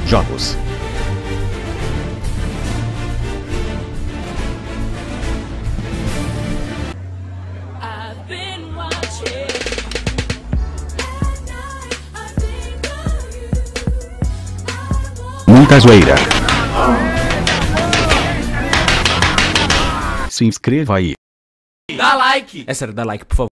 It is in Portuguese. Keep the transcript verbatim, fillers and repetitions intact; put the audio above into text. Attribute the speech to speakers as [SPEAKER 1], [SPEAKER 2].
[SPEAKER 1] jogos. Muita zoeira. Se inscreva aí.
[SPEAKER 2] Dá like!
[SPEAKER 3] É sério, dá like, por favor.